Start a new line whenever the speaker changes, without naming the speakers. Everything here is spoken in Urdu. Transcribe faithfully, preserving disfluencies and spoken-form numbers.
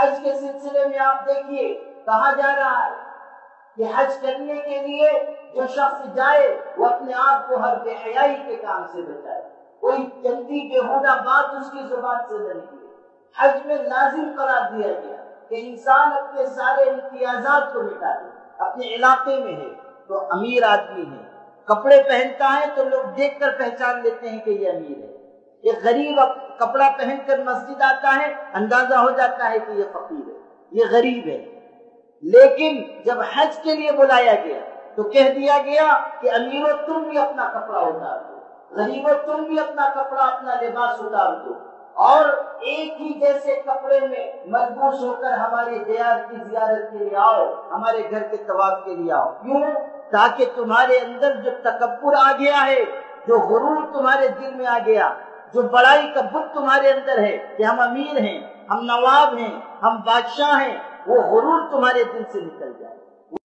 حج کے سلسلے میں آپ دیکھیے کہا جا رہا ہے کہ حج کرنے کے لیے جو شخص جائے وہ اپنے آپ کو ہر بے حیائی کے کام سے بچائے، کوئی جلدی بےہودہ بات اس کی زبان سے نہ نکلے۔ حج میں لازم قرار دیا گیا کہ انسان اپنے سارے امتیازات کو مٹا دے۔ اپنے علاقے میں ہے تو امیر آدمی ہے، کپڑے پہنتا ہے تو لوگ دیکھ کر پہچان لیتے ہیں کہ یہ امیر ہے۔ یہ غریب کپڑا پہن کر مسجد آتا ہے، اندازہ ہو جاتا ہے کہ یہ فقیر ہے، یہ غریب ہے۔ لیکن جب حج کے لیے بلایا گیا تو کہہ دیا گیا کہ امیروں تم بھی اپنا کپڑا اتار دو، غریبوں تم بھی اپنا کپڑا اپنا لباس اتار دو، اور ایک ہی جیسے کپڑے میں ملبوس ہو کر ہمارے دیار کی زیارت کے لیے آؤ، ہمارے گھر کے طواف کے لیے آؤ۔ کیوں؟ تاکہ تمہارے اندر جو تکبر آ گیا ہے، جو غرور تمہارے دل میں آ گیا، جو بڑائی کا بت تمہارے اندر ہے کہ ہم امیر ہیں، ہم نواب ہیں، ہم بادشاہ ہیں، وہ غرور تمہارے دل سے نکل جائے۔